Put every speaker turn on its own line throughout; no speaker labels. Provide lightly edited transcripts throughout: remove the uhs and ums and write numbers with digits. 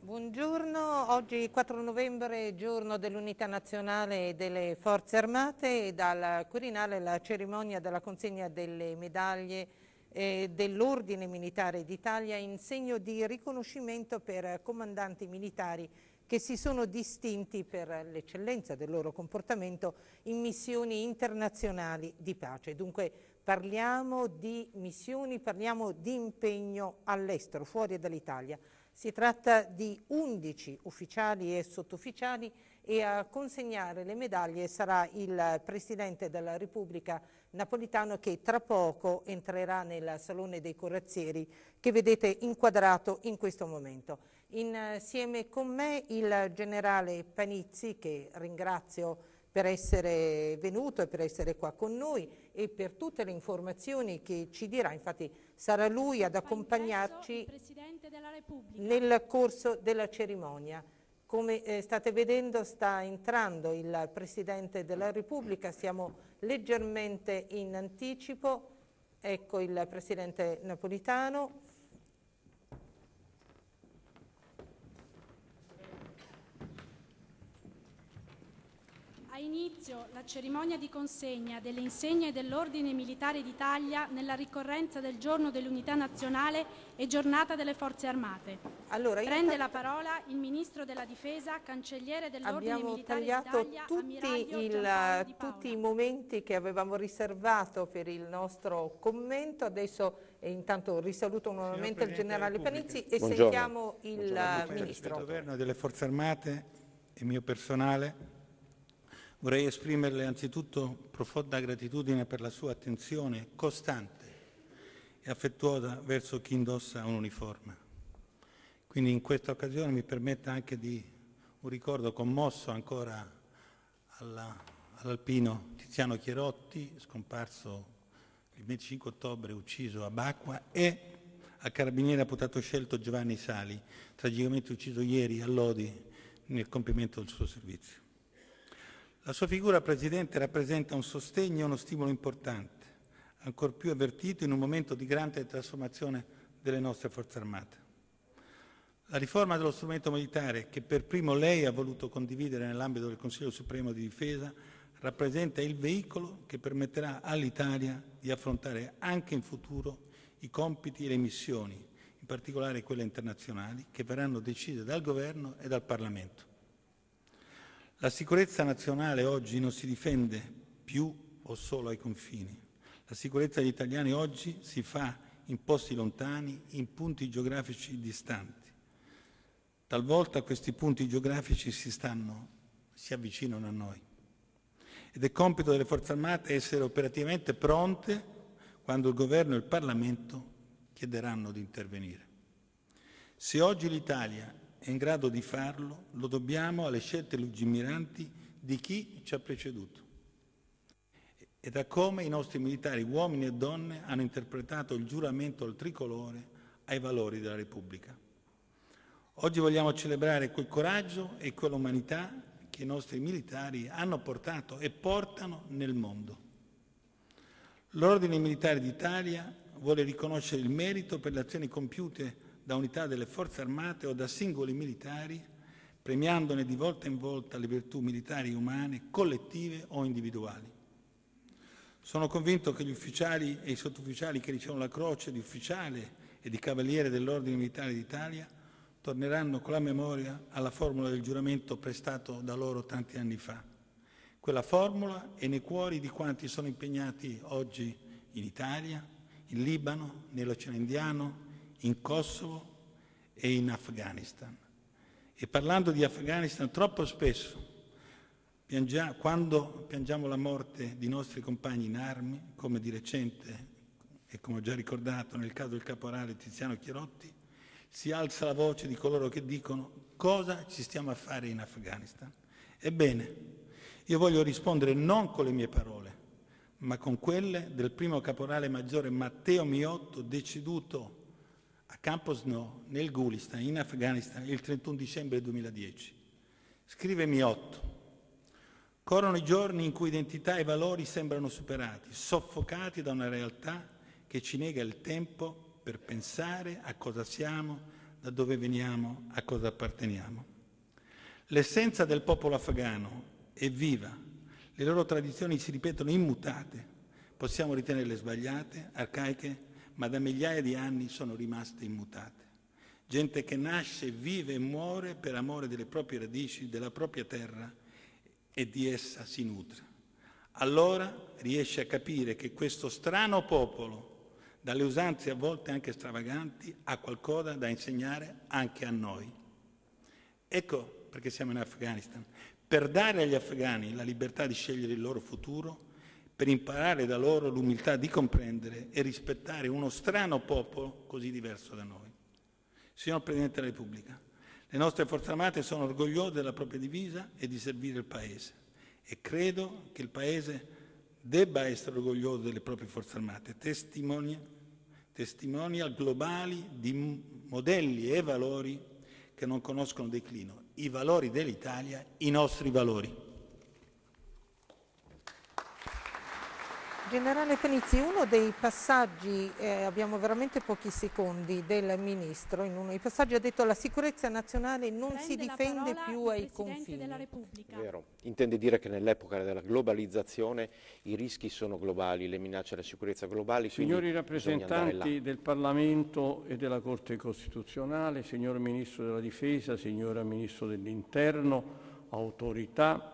Buongiorno, oggi 4 novembre, giorno dell'Unità Nazionale delle Forze Armate, e dal Quirinale la cerimonia della consegna delle medaglie dell'Ordine Militare d'Italia in segno di riconoscimento per comandanti militari che si sono distinti per l'eccellenza del loro comportamento in missioni internazionali di pace. Dunque parliamo di missioni, parliamo di impegno all'estero, fuori dall'Italia. Si tratta di 11 ufficiali e sottufficiali, e a consegnare le medaglie sarà il Presidente della Repubblica Napolitano, che tra poco entrerà nel Salone dei Corazzieri che vedete inquadrato in questo momento. Insieme con me il generale Panizzi, che ringrazio per essere venuto e per essere qua con noi e per tutte le informazioni che ci dirà. Infatti sarà lui ad accompagnarci nel corso della cerimonia. Come state vedendo, sta entrando il Presidente della Repubblica, siamo leggermente in anticipo. Ecco il Presidente Napolitano.
Ha inizio la cerimonia di consegna delle insegne dell'Ordine Militare d'Italia nella ricorrenza del Giorno dell'Unità Nazionale e Giornata delle Forze Armate. Allora, prende la parola il Ministro della Difesa, Cancelliere dell'Ordine Militare d'Italia,
tutti i momenti che avevamo riservato per il nostro commento. Adesso intanto risaluto nuovamente il Generale Panizzi e sentiamo il Ministro.
Del Governo e delle Forze Armate e mio personale, vorrei esprimerle anzitutto profonda gratitudine per la sua attenzione costante e affettuosa verso chi indossa un'uniforme. Quindi in questa occasione mi permetta anche di un ricordo commosso ancora all'alpino Tiziano Chierotti, scomparso il 25 ottobre, ucciso a Bacqua, e al carabiniere amputato scelto Giovanni Sali, tragicamente ucciso ieri a Lodi nel compimento del suo servizio. La sua figura, Presidente, rappresenta un sostegno e uno stimolo importante, ancor più avvertito in un momento di grande trasformazione delle nostre Forze Armate. La riforma dello strumento militare, che per primo lei ha voluto condividere nell'ambito del Consiglio Supremo di Difesa, rappresenta il veicolo che permetterà all'Italia di affrontare anche in futuro i compiti e le missioni, in particolare quelle internazionali, che verranno decise dal Governo e dal Parlamento. La sicurezza nazionale oggi non si difende più o solo ai confini. La sicurezza degli italiani oggi si fa in posti lontani, in punti geografici distanti. Talvolta questi punti geografici si avvicinano a noi. Ed è compito delle Forze Armate essere operativamente pronte quando il Governo e il Parlamento chiederanno di intervenire. Se oggi l'Italia è in grado di farlo, lo dobbiamo alle scelte lungimiranti di chi ci ha preceduto e da come i nostri militari, uomini e donne, hanno interpretato il giuramento al tricolore ai valori della Repubblica. Oggi vogliamo celebrare quel coraggio e quell'umanità che i nostri militari hanno portato e portano nel mondo. L'Ordine Militare d'Italia vuole riconoscere il merito per le azioni compiute da unità delle Forze Armate o da singoli militari, premiandone di volta in volta le virtù militari umane, collettive o individuali. Sono convinto che gli ufficiali e i sottufficiali che ricevono la croce di ufficiale e di cavaliere dell'Ordine Militare d'Italia torneranno con la memoria alla formula del giuramento prestato da loro tanti anni fa. Quella formula è nei cuori di quanti sono impegnati oggi in Italia, in Libano, nell'Oceano Indiano, in Kosovo e in Afghanistan. E parlando di Afghanistan, troppo spesso, quando piangiamo la morte di nostri compagni in armi, come di recente e come ho già ricordato nel caso del caporale Tiziano Chierotti, si alza la voce di coloro che dicono: cosa ci stiamo a fare in Afghanistan? Ebbene, io voglio rispondere non con le mie parole, ma con quelle del primo caporale maggiore Matteo Miotto, deceduto a Campo Snow, nel Gulistan, in Afghanistan, il 31 dicembre 2010. Scrive Miotto: corrono i giorni in cui identità e valori sembrano superati, soffocati da una realtà che ci nega il tempo per pensare a cosa siamo da dove veniamo, a cosa apparteniamo. L'essenza del popolo afghano è viva, le loro tradizioni si ripetono immutate, possiamo ritenerle sbagliate, arcaiche, ma da migliaia di anni sono rimaste immutate. Gente che nasce, vive e muore per amore delle proprie radici, della propria terra e di essa si nutre. Allora riesce a capire che questo strano popolo, dalle usanze a volte anche stravaganti, ha qualcosa da insegnare anche a noi. Ecco perché siamo in Afghanistan, per dare agli afghani la libertà di scegliere il loro futuro, per imparare da loro l'umiltà di comprendere e rispettare uno strano popolo così diverso da noi. Signor Presidente della Repubblica, le nostre forze armate sono orgogliose della propria divisa e di servire il Paese e credo che il Paese debba essere orgoglioso delle proprie forze armate, testimonial globali di modelli e valori che non conoscono declino, i valori dell'Italia, i nostri valori.
Generale Panizzi, uno dei passaggi, abbiamo veramente pochi secondi, del Ministro, in uno dei passaggi ha detto che la sicurezza nazionale non si difende più ai confini.
Della Repubblica.
Vero. Intende dire che nell'epoca della globalizzazione i rischi sono globali, le minacce alla sicurezza globali.
Signori rappresentanti del Parlamento e della Corte Costituzionale, signor Ministro della Difesa, signora Ministro dell'Interno, autorità,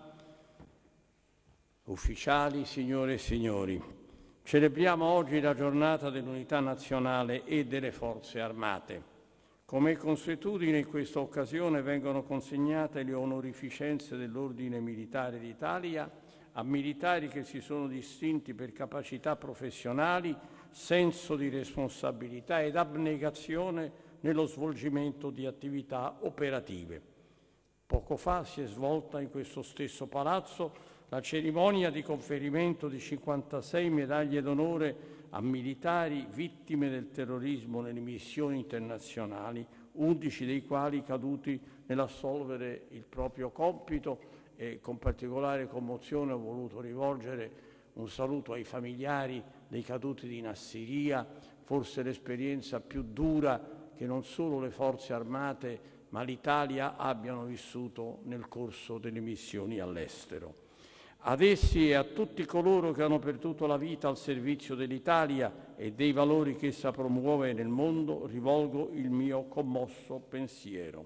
ufficiali, signore e signori, celebriamo oggi la giornata dell'unità nazionale e delle forze armate. Come consuetudine in questa occasione vengono consegnate le onorificenze dell'Ordine Militare d'Italia a militari che si sono distinti per capacità professionali, senso di responsabilità ed abnegazione nello svolgimento di attività operative. Poco fa si è svolta in questo stesso palazzo la cerimonia di conferimento di 56 medaglie d'onore a militari vittime del terrorismo nelle missioni internazionali, 11 dei quali caduti nell'assolvere il proprio compito, e con particolare commozione ho voluto rivolgere un saluto ai familiari dei caduti di Nassiriya, forse l'esperienza più dura che non solo le forze armate ma l'Italia abbiano vissuto nel corso delle missioni all'estero. Ad essi e a tutti coloro che hanno perduto la vita al servizio dell'Italia e dei valori che essa promuove nel mondo, rivolgo il mio commosso pensiero.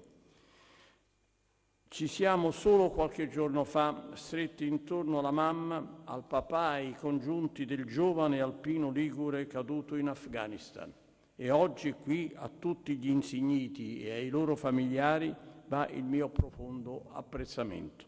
Ci siamo solo qualche giorno fa stretti intorno alla mamma, al papà e ai congiunti del giovane alpino ligure caduto in Afghanistan. E oggi qui a tutti gli insigniti e ai loro familiari va il mio profondo apprezzamento.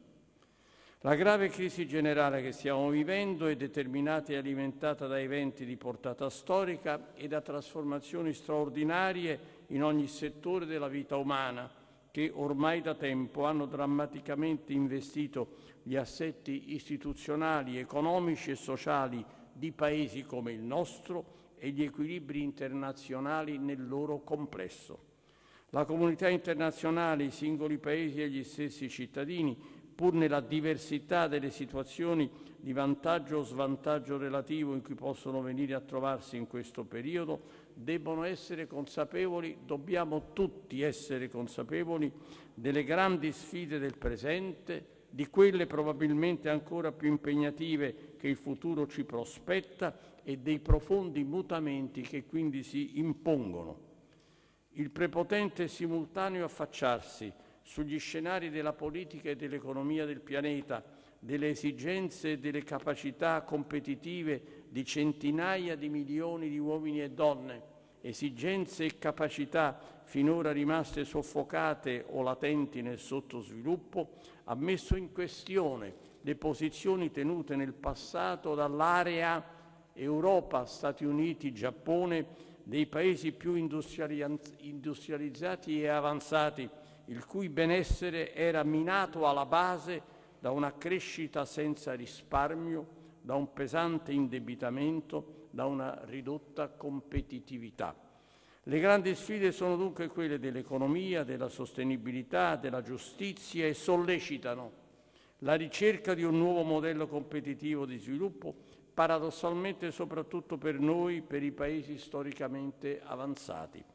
La grave crisi generale che stiamo vivendo è determinata e alimentata da eventi di portata storica e da trasformazioni straordinarie in ogni settore della vita umana, che ormai da tempo hanno drammaticamente investito gli assetti istituzionali, economici e sociali di paesi come il nostro e gli equilibri internazionali nel loro complesso. La comunità internazionale, i singoli paesi e gli stessi cittadini, pur nella diversità delle situazioni di vantaggio o svantaggio relativo in cui possono venire a trovarsi in questo periodo, debbono essere consapevoli, dobbiamo tutti essere consapevoli delle grandi sfide del presente, di quelle probabilmente ancora più impegnative che il futuro ci prospetta e dei profondi mutamenti che quindi si impongono. Il prepotente e simultaneo affacciarsi sugli scenari della politica e dell'economia del pianeta, delle esigenze e delle capacità competitive di centinaia di milioni di uomini e donne, esigenze e capacità finora rimaste soffocate o latenti nel sottosviluppo, ha messo in questione le posizioni tenute nel passato dall'area Europa, Stati Uniti, Giappone, dei paesi più industrializzati e avanzati, il cui benessere era minato alla base da una crescita senza risparmio, da un pesante indebitamento, da una ridotta competitività. Le grandi sfide sono dunque quelle dell'economia, della sostenibilità, della giustizia e sollecitano la ricerca di un nuovo modello competitivo di sviluppo, paradossalmente soprattutto per noi, per i paesi storicamente avanzati.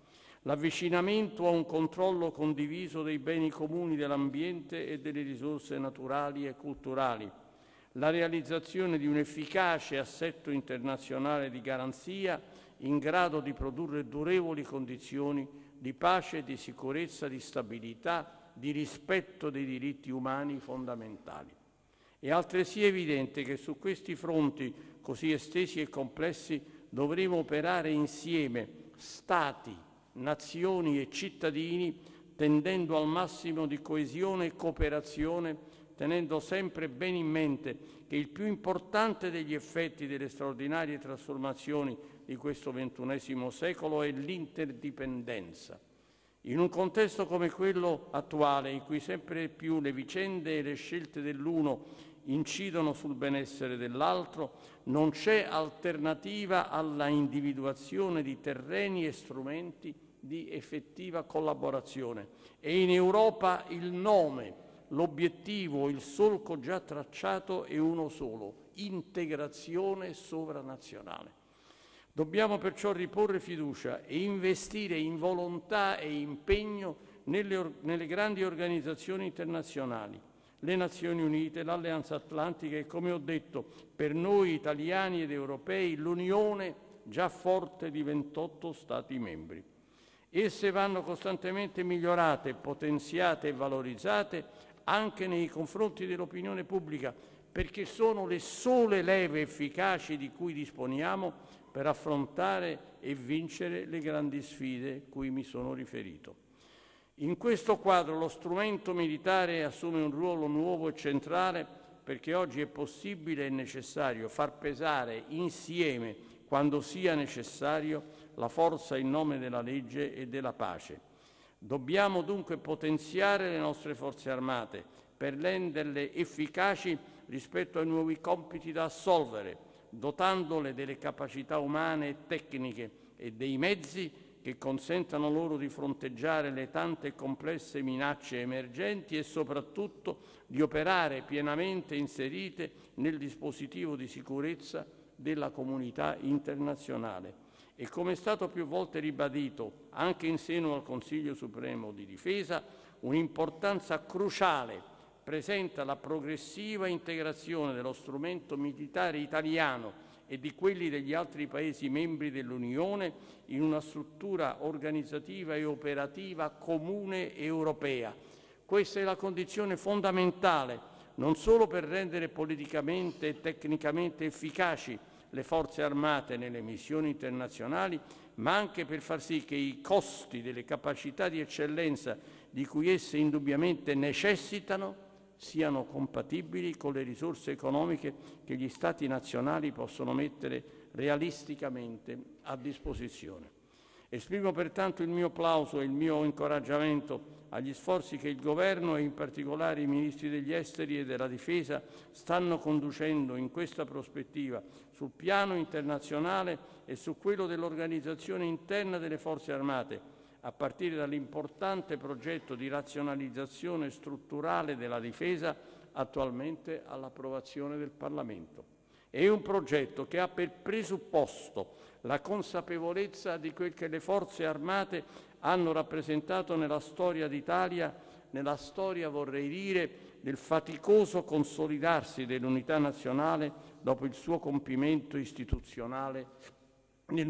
l'avvicinamento a un controllo condiviso dei beni comuni dell'ambiente e delle risorse naturali e culturali, la realizzazione di un efficace assetto internazionale di garanzia in grado di produrre durevoli condizioni di pace, di sicurezza, di stabilità, di rispetto dei diritti umani fondamentali. È altresì evidente che su questi fronti così estesi e complessi dovremo operare insieme, Stati, nazioni e cittadini, tendendo al massimo di coesione e cooperazione, tenendo sempre bene in mente che il più importante degli effetti delle straordinarie trasformazioni di questo XXI secolo è l'interdipendenza. In un contesto come quello attuale, in cui sempre più le vicende e le scelte dell'uno incidono sul benessere dell'altro, non c'è alternativa alla individuazione di terreni e strumenti di effettiva collaborazione. E in Europa il nome, l'obiettivo, il solco già tracciato è uno solo: integrazione sovranazionale. Dobbiamo perciò riporre fiducia e investire in volontà e impegno nelle grandi organizzazioni internazionali, le Nazioni Unite, l'Alleanza Atlantica e, come ho detto, per noi italiani ed europei, l'Unione già forte di 28 Stati membri. Esse vanno costantemente migliorate, potenziate e valorizzate anche nei confronti dell'opinione pubblica, perché sono le sole leve efficaci di cui disponiamo per affrontare e vincere le grandi sfide cui mi sono riferito. In questo quadro lo strumento militare assume un ruolo nuovo e centrale, perché oggi è possibile e necessario far pesare insieme, quando sia necessario, la forza in nome della legge e della pace. Dobbiamo dunque potenziare le nostre forze armate per renderle efficaci rispetto ai nuovi compiti da assolvere, dotandole delle capacità umane e tecniche e dei mezzi che consentano loro di fronteggiare le tante e complesse minacce emergenti e soprattutto di operare pienamente inserite nel dispositivo di sicurezza della comunità internazionale. E come è stato più volte ribadito anche in seno al Consiglio Supremo di Difesa, un'importanza cruciale presenta la progressiva integrazione dello strumento militare italiano e di quelli degli altri Paesi membri dell'Unione in una struttura organizzativa e operativa comune europea. Questa è la condizione fondamentale non solo per rendere politicamente e tecnicamente efficaci le forze armate nelle missioni internazionali, ma anche per far sì che i costi delle capacità di eccellenza di cui esse indubbiamente necessitano siano compatibili con le risorse economiche che gli Stati nazionali possono mettere realisticamente a disposizione. Esprimo pertanto il mio plauso e il mio incoraggiamento agli sforzi che il Governo e in particolare i Ministri degli Esteri e della Difesa stanno conducendo in questa prospettiva sul piano internazionale e su quello dell'organizzazione interna delle Forze Armate, a partire dall'importante progetto di razionalizzazione strutturale della difesa attualmente all'approvazione del Parlamento. È un progetto che ha per presupposto la consapevolezza di quel che le forze armate hanno rappresentato nella storia d'Italia, nella storia, vorrei dire, del faticoso consolidarsi dell'unità nazionale dopo il suo compimento istituzionale nel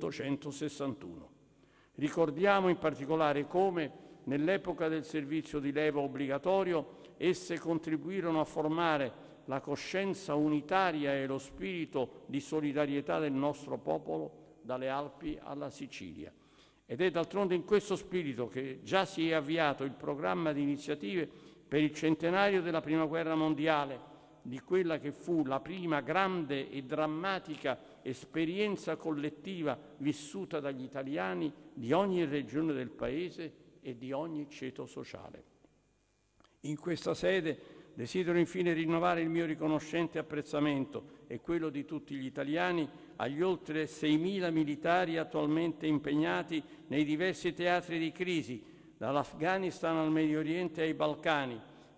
1861. Ricordiamo in particolare come, nell'epoca del servizio di leva obbligatorio, esse contribuirono a formare la coscienza unitaria e lo spirito di solidarietà del nostro popolo dalle Alpi alla Sicilia. Ed è d'altronde in questo spirito che già si è avviato il programma di iniziative per il centenario della Prima Guerra Mondiale, di quella che fu la prima grande e drammatica esperienza collettiva vissuta dagli italiani di ogni regione del Paese e di ogni ceto sociale. In questa sede desidero infine rinnovare il mio riconoscente apprezzamento e quello di tutti gli italiani agli oltre 6.000 militari attualmente impegnati nei diversi teatri di crisi, dall'Afghanistan al Medio Oriente e ai Balcani,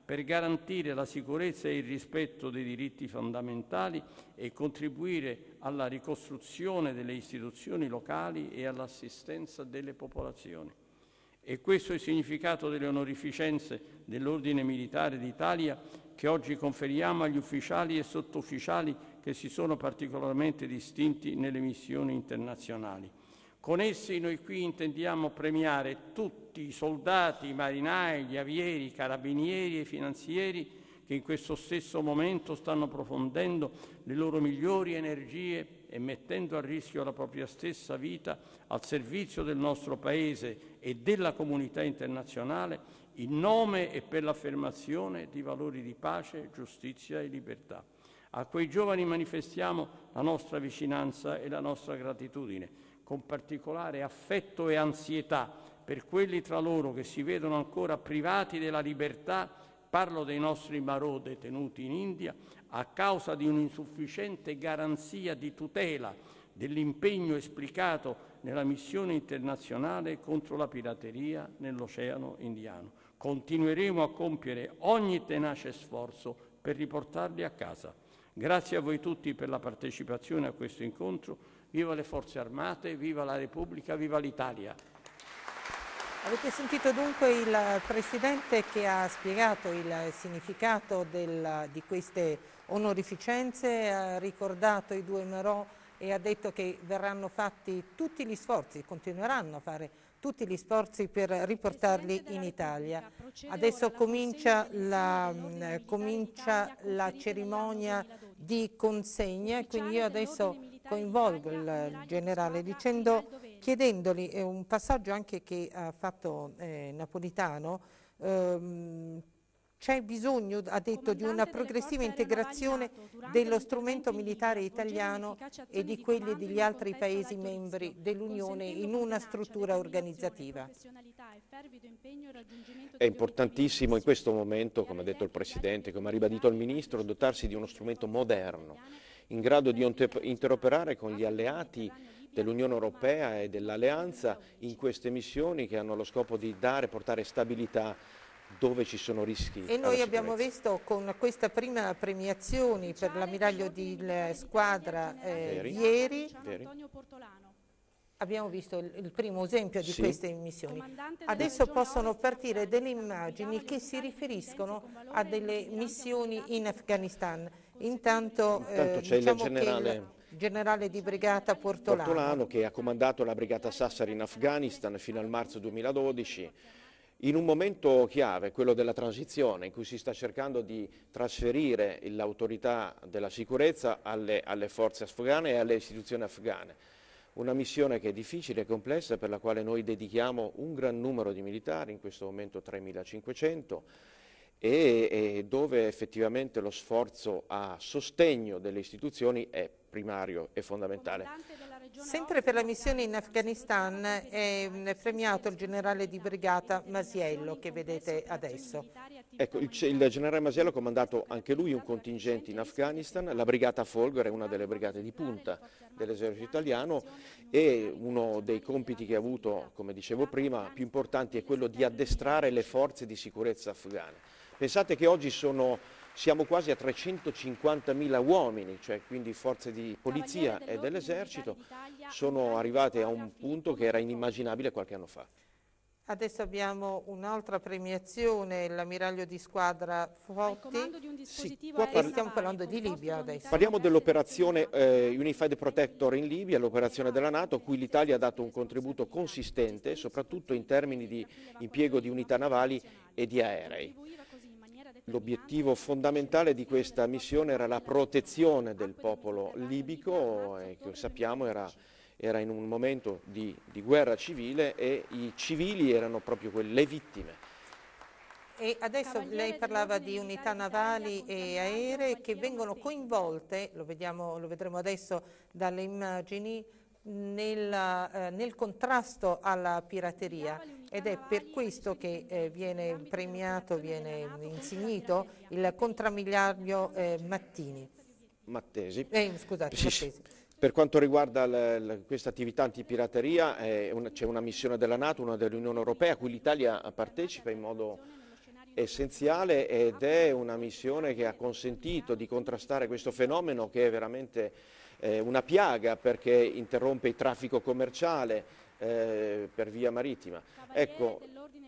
per garantire la sicurezza e il rispetto dei diritti fondamentali e contribuire alla ricostruzione delle istituzioni locali e all'assistenza delle popolazioni. E questo è il significato delle onorificenze dell'Ordine Militare d'Italia che oggi conferiamo agli ufficiali e sottufficiali che si sono particolarmente distinti nelle missioni internazionali. Con essi noi qui intendiamo premiare tutti i soldati, i marinai, gli avieri, i carabinieri e i finanzieri che in questo stesso momento stanno approfondendo le loro migliori energie e mettendo a rischio la propria stessa vita al servizio del nostro Paese e della comunità internazionale in nome e per l'affermazione di valori di pace, giustizia e libertà. A quei giovani manifestiamo la nostra vicinanza e la nostra gratitudine, con particolare affetto e ansietà per quelli tra loro che si vedono ancora privati della libertà, parlo dei nostri marò detenuti in India, a causa di un'insufficiente garanzia di tutela dell'impegno esplicato nella missione internazionale contro la pirateria nell'Oceano Indiano. Continueremo a compiere ogni tenace sforzo per riportarli a casa. Grazie a voi tutti per la partecipazione a questo incontro. Viva le Forze Armate, viva la Repubblica, viva l'Italia.
Avete sentito dunque il Presidente che ha spiegato il significato di queste onorificenze, ha ricordato i due marò e ha detto che verranno fatti tutti gli sforzi, continueranno a fare tutti gli sforzi per riportarli in Italia. Adesso comincia la cerimonia di consegna, quindi io adesso coinvolgo il generale chiedendogli un passaggio anche che ha fatto Napolitano. C'è bisogno, ha detto, di una progressiva integrazione dello strumento militare italiano e di quelli degli altri Paesi membri dell'Unione in una struttura organizzativa.
È importantissimo in questo momento, come ha detto il Presidente, come ha ribadito il Ministro, dotarsi di uno strumento moderno, in grado di interoperare con gli alleati dell'Unione Europea e dell'Alleanza in queste missioni che hanno lo scopo di portare stabilità dove ci sono rischi.
E noi abbiamo visto con questa prima premiazione per l'ammiraglio di squadra ieri, abbiamo visto il primo esempio di queste missioni. Adesso possono partire delle immagini che si riferiscono a delle missioni in Afghanistan. Intanto
c'è il
generale di brigata Portolano
che ha comandato la brigata Sassari in Afghanistan fino al marzo 2012. In un momento chiave, quello della transizione, in cui si sta cercando di trasferire l'autorità della sicurezza alle forze afghane e alle istituzioni afghane. Una missione che è difficile e complessa, per la quale noi dedichiamo un gran numero di militari, in questo momento 3.500, e dove effettivamente lo sforzo a sostegno delle istituzioni è primario e fondamentale.
Sempre per la missione in Afghanistan è premiato il generale di brigata Masiello, che vedete adesso.
Ecco, il generale Masiello ha comandato anche lui un contingente in Afghanistan, la brigata Folgore è una delle brigate di punta dell'esercito italiano e uno dei compiti che ha avuto, come dicevo prima, più importanti è quello di addestrare le forze di sicurezza afghane. Pensate che oggi siamo quasi a 350.000 uomini, cioè quindi forze di polizia e dell'esercito, sono arrivate a un punto che era inimmaginabile qualche anno fa.
Adesso abbiamo un'altra premiazione, l'ammiraglio di squadra Fotti, e stiamo parlando di Libia adesso.
Parliamo dell'operazione Unified Protector in Libia, l'operazione della NATO, a cui l'Italia ha dato un contributo consistente, soprattutto in termini di impiego di unità navali e di aerei. L'obiettivo fondamentale di questa missione era la protezione del popolo libico, che sappiamo era in un momento di guerra civile e i civili erano proprio le vittime.
E adesso lei parlava di unità navali e aeree che vengono coinvolte, lo vedremo adesso dalle immagini, nel contrasto alla pirateria, ed è per questo che viene premiato, viene insignito il contrammiraglio
Mattesi.
Scusate,
Sì.
Mattesi.
Per quanto riguarda questa attività antipirateria, c'è una missione della NATO, una dell'Unione Europea, a cui l'Italia partecipa in modo essenziale ed è una missione che ha consentito di contrastare questo fenomeno che è veramente una piaga, perché interrompe il traffico commerciale per via marittima. Ecco,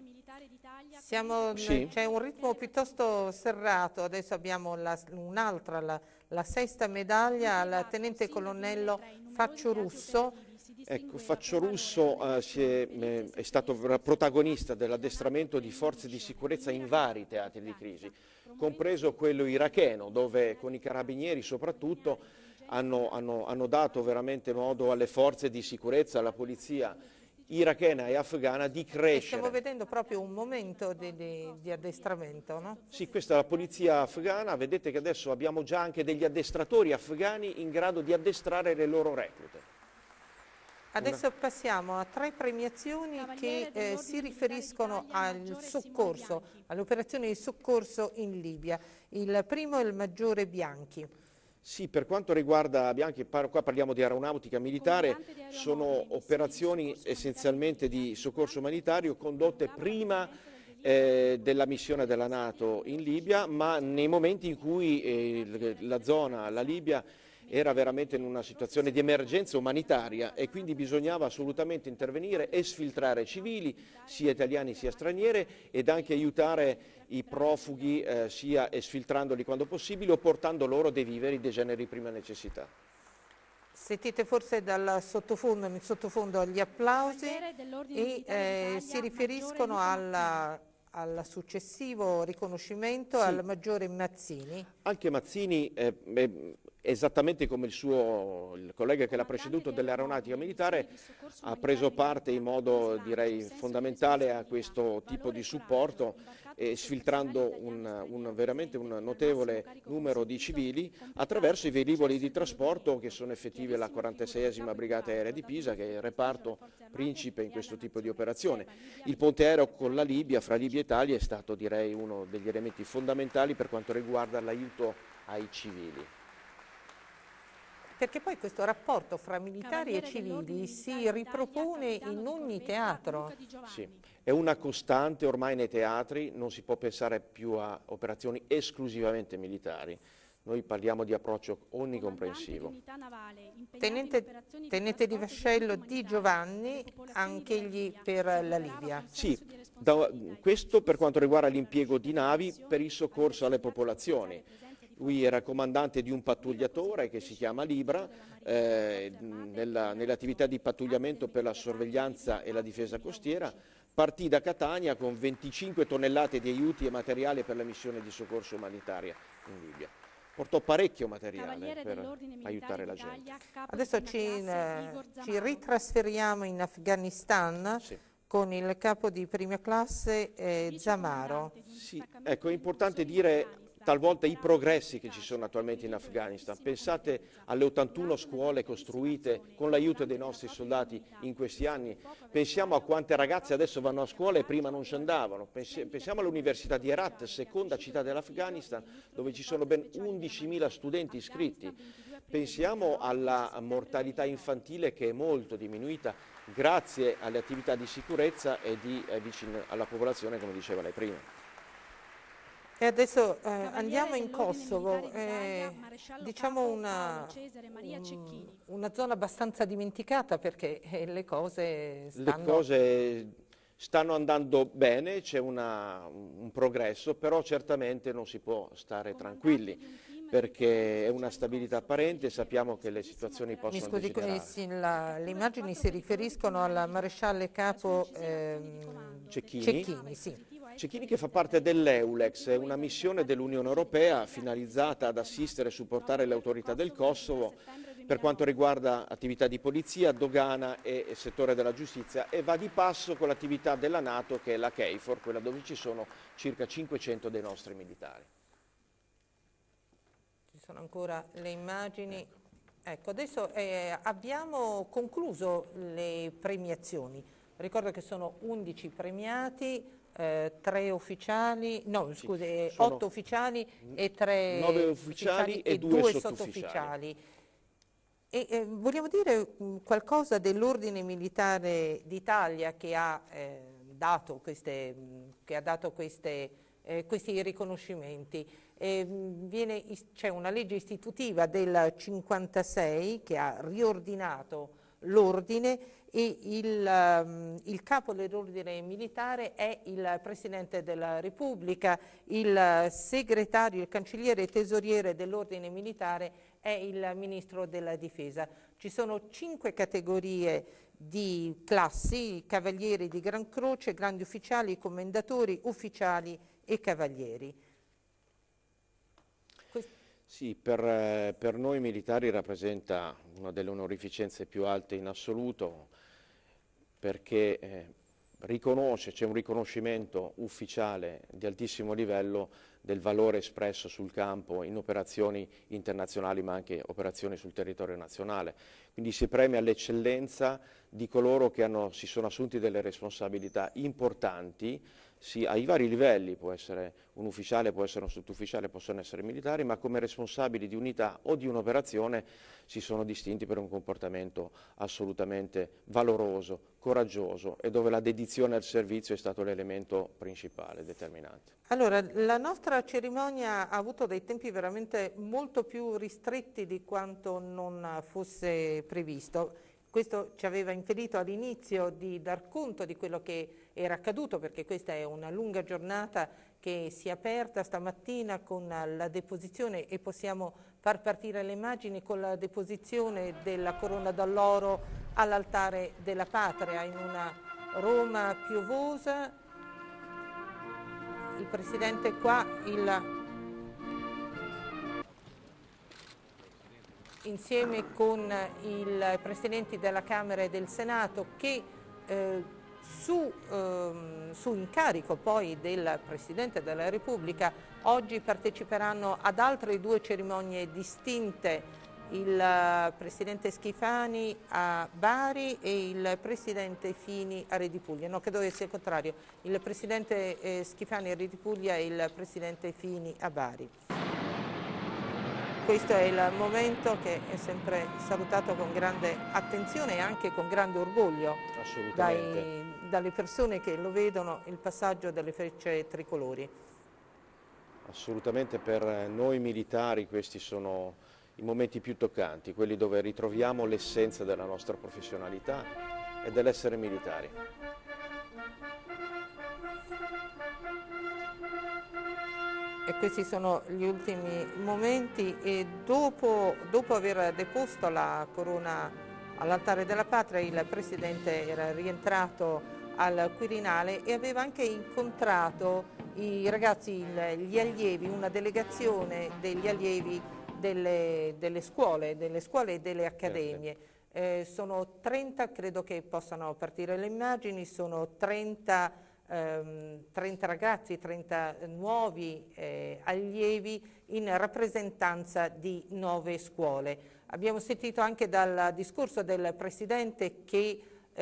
sì. C'è un ritmo piuttosto serrato, adesso abbiamo un'altra, la sesta medaglia al tenente colonnello Faccio Russo.
Ecco, Faccio Russo è stato protagonista dell'addestramento di forze di sicurezza in vari teatri di crisi, compreso quello iracheno, dove con i carabinieri soprattutto hanno dato veramente modo alle forze di sicurezza, alla polizia irachena e afghana di crescere.
Stiamo vedendo proprio un momento di addestramento, no?
Sì, questa è la polizia afghana, vedete che adesso abbiamo già anche degli addestratori afghani in grado di addestrare le loro reclute.
Adesso passiamo a 3 premiazioni che si riferiscono al soccorso, alle operazioni di soccorso in Libia. Il primo è il maggiore Bianchi.
Sì, per quanto riguarda Bianchi, qua parliamo di aeronautica militare, sono operazioni essenzialmente di soccorso umanitario condotte prima della missione della NATO in Libia, ma nei momenti in cui la Libia era veramente in una situazione di emergenza umanitaria e quindi bisognava assolutamente intervenire e sfiltrare civili, sia italiani sia stranieri, ed anche aiutare i profughi sia esfiltrandoli quando possibile o portando loro dei viveri, dei generi di prima necessità.
Sentite forse nel sottofondo gli applausi e si riferiscono al successivo riconoscimento, sì, al maggiore Mazzini.
Anche Mazzini, esattamente come il collega che l'ha preceduto dell'aeronautica militare, ha preso parte in modo, direi, fondamentale a questo tipo di supporto, sfiltrando veramente un notevole numero di civili attraverso i velivoli di trasporto che sono effettivi alla 46esima Brigata Aerea di Pisa, che è il reparto principe in questo tipo di operazione. Il ponte aereo con la Libia, fra Libia e Italia, è stato, direi, uno degli elementi fondamentali per quanto riguarda l'aiuto ai civili.
Perché poi questo rapporto fra militari e civili si ripropone in ogni teatro.
Sì, è una costante ormai nei teatri, non si può pensare più a operazioni esclusivamente militari. Noi parliamo di approccio onnicomprensivo.
Tenente di Vascello Di Giovanni, anch'egli per la Libia.
Sì, questo per quanto riguarda l'impiego di navi per il soccorso alle popolazioni. Lui era comandante di un pattugliatore che si chiama Libra, nelle attività di pattugliamento per la sorveglianza e la difesa costiera. Partì da Catania con 25 tonnellate di aiuti e materiale per la missione di soccorso umanitaria in Libia. Portò parecchio materiale per aiutare la gente.
Adesso ci ritrasferiamo in Afghanistan, sì, con il capo di prima classe Zamaro.
Sì, ecco, è importante dire talvolta i progressi che ci sono attualmente in Afghanistan. Pensate alle 81 scuole costruite con l'aiuto dei nostri soldati in questi anni. Pensiamo a quante ragazze adesso vanno a scuola e prima non ci andavano. Pensiamo all'Università di Herat, seconda città dell'Afghanistan, dove ci sono ben 11.000 studenti iscritti. Pensiamo alla mortalità infantile, che è molto diminuita grazie alle attività di sicurezza e di vicino alla popolazione, come diceva lei prima.
E adesso andiamo in Kosovo, diciamo una zona abbastanza dimenticata, perché le cose
stanno andando bene, c'è un progresso, però certamente non si può stare tranquilli, perché è una stabilità apparente, sappiamo che le situazioni possono degenerare.
Sì, le immagini si riferiscono alla marescialle capo Cecchini, sì.
Cecchini, che fa parte dell'EULEX, è una missione dell'Unione Europea finalizzata ad assistere e supportare le autorità del Kosovo per quanto riguarda attività di polizia, dogana e settore della giustizia, e va di passo con l'attività della NATO, che è la KFOR, quella dove ci sono circa 500 dei nostri militari.
Ci sono ancora le immagini. Ecco, adesso abbiamo concluso le premiazioni. Ricordo che sono 11 premiati, 3 ufficiali, no scusi, 8 ufficiali e 3
9 ufficiali e 2 sottufficiali.
E vogliamo dire qualcosa dell'Ordine Militare d'Italia che ha dato queste questi riconoscimenti. C'è una legge istitutiva del 56 che ha riordinato l'ordine e il capo dell'ordine militare è il Presidente della Repubblica, il segretario, il cancelliere e tesoriere dell'ordine militare è il Ministro della Difesa. Ci sono 5 categorie di classi: cavalieri di Gran Croce, grandi ufficiali, commendatori, ufficiali e cavalieri.
Sì, per noi militari rappresenta una delle onorificenze più alte in assoluto, perché c'è un riconoscimento ufficiale di altissimo livello del valore espresso sul campo in operazioni internazionali ma anche operazioni sul territorio nazionale. Quindi si premia l'eccellenza di coloro che si sono assunti delle responsabilità importanti, ai vari livelli, può essere un ufficiale, può essere un sottufficiale, possono essere militari, ma come responsabili di unità o di un'operazione si sono distinti per un comportamento assolutamente valoroso, coraggioso e dove la dedizione al servizio è stato l'elemento principale, determinante.
Allora, la nostra cerimonia ha avuto dei tempi veramente molto più ristretti di quanto non fosse previsto. Questo ci aveva impedito all'inizio di dar conto di quello che era accaduto, perché questa è una lunga giornata che si è aperta stamattina con la deposizione, e possiamo far partire le immagini con la deposizione della corona d'alloro all'altare della patria in una Roma piovosa. Il Presidente qua, insieme con i Presidenti della Camera e del Senato, che su incarico poi del Presidente della Repubblica oggi parteciperanno ad altre 2 cerimonie distinte, il Presidente Schifani a Bari e il Presidente Fini a Re di Puglia. No, credo che sia il contrario, il Presidente Schifani a Re di Puglia e il Presidente Fini a Bari. Questo è il momento che è sempre salutato con grande attenzione e anche con grande orgoglio dalle persone che lo vedono, il passaggio delle frecce tricolori.
Assolutamente, per noi militari questi sono i momenti più toccanti, quelli dove ritroviamo l'essenza della nostra professionalità e dell'essere militari.
E questi sono gli ultimi momenti, e dopo aver deposto la corona all'altare della patria, il Presidente era rientrato al Quirinale e aveva anche incontrato i ragazzi, gli allievi, una delegazione degli allievi delle scuole e delle accademie. Sono 30, credo che possano partire le immagini, sono 30 ragazzi, 30 nuovi allievi in rappresentanza di 9 scuole. Abbiamo sentito anche dal discorso del Presidente che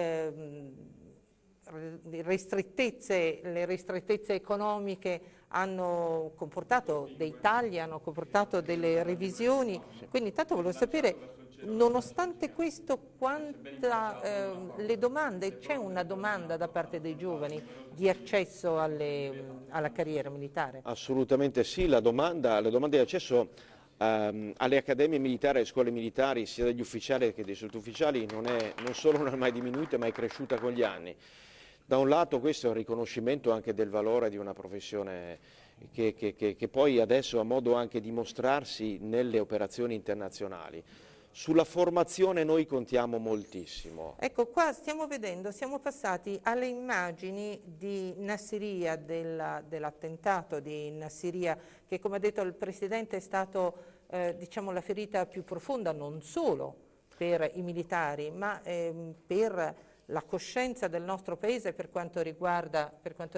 le ristrettezze economiche hanno comportato dei tagli, hanno comportato delle revisioni, quindi intanto volevo sapere, nonostante questo, le domande, c'è una domanda da parte dei giovani di accesso alla carriera militare?
Assolutamente sì, la domanda di accesso alle accademie militari, alle scuole militari, sia degli ufficiali che dei sottufficiali, non solo non è mai diminuita, ma è cresciuta con gli anni. Da un lato questo è un riconoscimento anche del valore di una professione che poi adesso ha modo anche di mostrarsi nelle operazioni internazionali. Sulla formazione noi contiamo moltissimo.
Ecco, qua stiamo vedendo, siamo passati alle immagini di Nassiriya, dell'attentato di Nassiriya, che come ha detto il Presidente è stato diciamo, la ferita più profonda non solo per i militari, ma per la coscienza del nostro Paese per quanto riguarda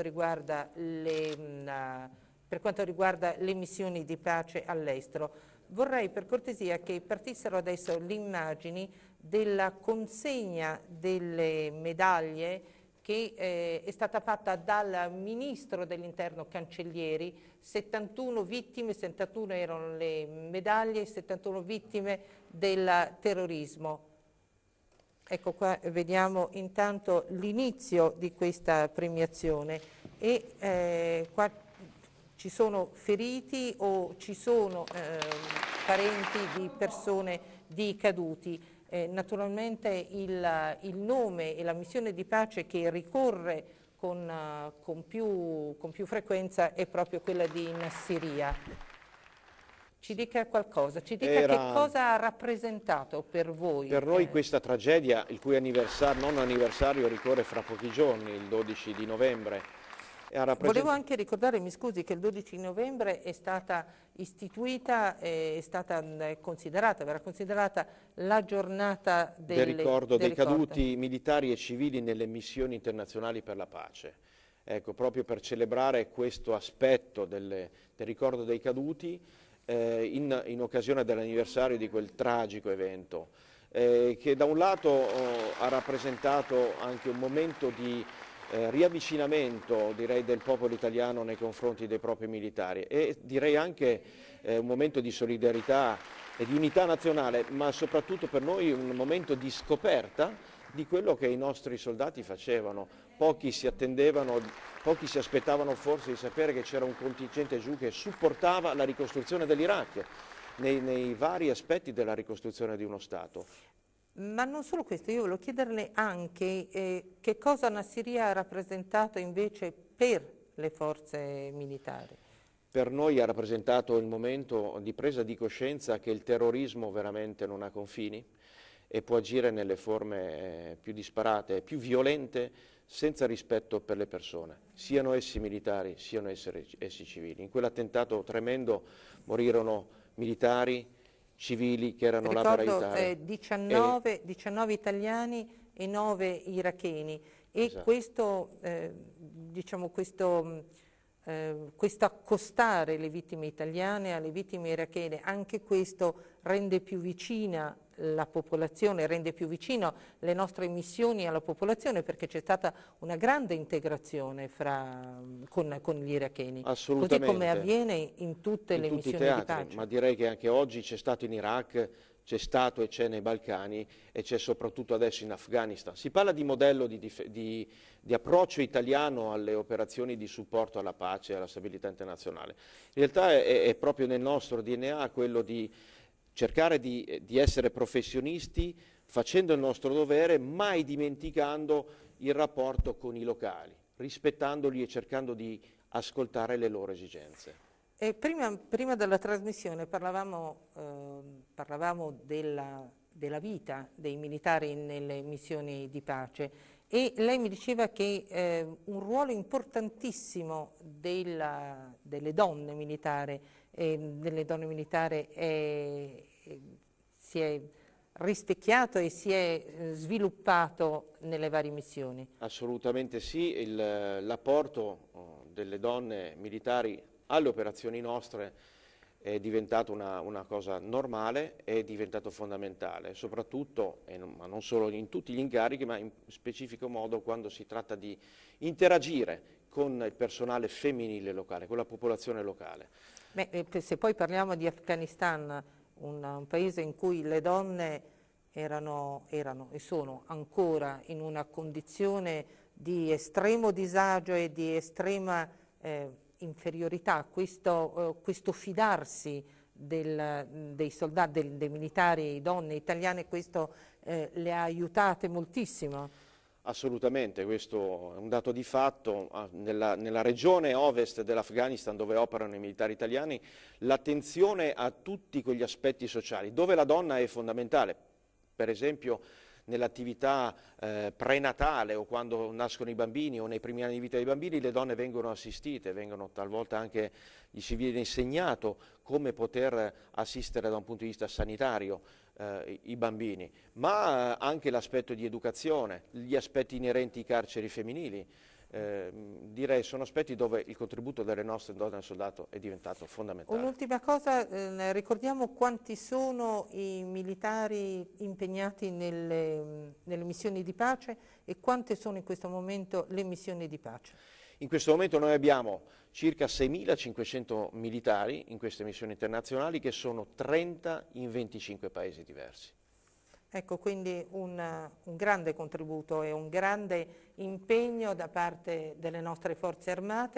le missioni di pace all'estero. Vorrei per cortesia che partissero adesso le immagini della consegna delle medaglie che è stata fatta dal Ministro dell'Interno Cancellieri, 71 vittime, 71 erano le medaglie, 71 vittime del terrorismo. Ecco qua vediamo intanto l'inizio di questa premiazione e qua ci sono feriti o ci sono parenti di persone di caduti. Naturalmente il nome e la missione di pace che ricorre con più frequenza è proprio quella di Nassiriya. Ci dica qualcosa, ci dica che cosa ha rappresentato per voi.
Per noi questa tragedia, il cui nono anniversario ricorre fra pochi giorni, il 12 di novembre.
Volevo anche ricordare, mi scusi, che il 12 novembre è stata istituita, è stata verrà considerata la giornata
del ricordo dei caduti militari e civili nelle missioni internazionali per la pace. Ecco, proprio per celebrare questo aspetto del ricordo dei caduti in occasione dell'anniversario di quel tragico evento, che da un lato ha rappresentato anche un momento di riavvicinamento, direi, del popolo italiano nei confronti dei propri militari e direi anche un momento di solidarietà e di unità nazionale, ma soprattutto per noi un momento di scoperta di quello che i nostri soldati facevano. Pochi si aspettavano forse di sapere che c'era un contingente giù che supportava la ricostruzione dell'Iraq nei vari aspetti della ricostruzione di uno Stato.
Ma non solo questo, io volevo chiederle anche che cosa Nassiriya ha rappresentato invece per le forze militari.
Per noi ha rappresentato il momento di presa di coscienza che il terrorismo veramente non ha confini e può agire nelle forme più disparate, più violente, senza rispetto per le persone, siano essi militari, siano essi civili. In quell'attentato tremendo morirono militari, civili che erano là per aiutare.
19 italiani e 9 iracheni e
esatto.
Questo accostare le vittime italiane alle vittime irachene, anche questo rende più vicina la popolazione, rende più vicino le nostre missioni alla popolazione, perché c'è stata una grande integrazione con gli iracheni, così come avviene in tutte le missioni di pace.
Ma direi che anche oggi c'è stato in Iraq, c'è stato e c'è nei Balcani e c'è soprattutto adesso in Afghanistan. Si parla di modello di approccio italiano alle operazioni di supporto alla pace e alla stabilità internazionale. In realtà è proprio nel nostro DNA quello di cercare di essere professionisti, facendo il nostro dovere, mai dimenticando il rapporto con i locali, rispettandoli e cercando di ascoltare le loro esigenze.
E prima della trasmissione parlavamo della vita dei militari nelle missioni di pace e lei mi diceva che un ruolo importantissimo delle donne militari si è rispecchiato e si è sviluppato nelle varie missioni.
Assolutamente sì, l'apporto delle donne militari alle operazioni nostre è diventato una cosa normale, è diventato fondamentale, soprattutto, ma non solo in tutti gli incarichi, ma in specifico modo quando si tratta di interagire con il personale femminile locale, con la popolazione locale.
Se poi parliamo di Afghanistan, un paese in cui le donne erano e sono ancora in una condizione di estremo disagio e di estrema inferiorità, questo fidarsi dei soldati, dei militari donne italiane, questo le ha aiutate moltissimo?
Assolutamente, questo è un dato di fatto. Nella regione ovest dell'Afghanistan, dove operano i militari italiani, l'attenzione a tutti quegli aspetti sociali, dove la donna è fondamentale, per esempio nell'attività prenatale o quando nascono i bambini o nei primi anni di vita dei bambini, le donne vengono assistite, vengono talvolta anche, gli si viene insegnato come poter assistere da un punto di vista sanitario i bambini, ma anche l'aspetto di educazione, gli aspetti inerenti ai carceri femminili. Direi sono aspetti dove il contributo delle nostre donne al soldato è diventato fondamentale.
Un'ultima cosa, ricordiamo quanti sono i militari impegnati nelle missioni di pace e quante sono in questo momento le missioni di pace?
In questo momento noi abbiamo circa 6.500 militari in queste missioni internazionali, che sono 30 in 25 paesi diversi.
Ecco, quindi un grande contributo e un grande impegno da parte delle nostre forze armate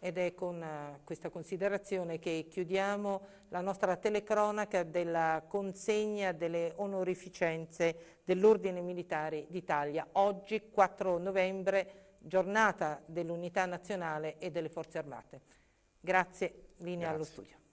ed è con questa considerazione che chiudiamo la nostra telecronaca della consegna delle onorificenze dell'Ordine Militare d'Italia. Oggi 4 novembre, giornata dell'Unità Nazionale e delle Forze Armate. Grazie, linea allo studio.